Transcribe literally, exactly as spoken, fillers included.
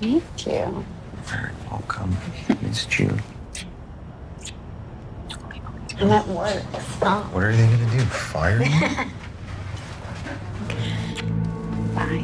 Thank you. Very welcome. Missed you. I'm at work. Stop. What are they gonna do? Fire you? Bye.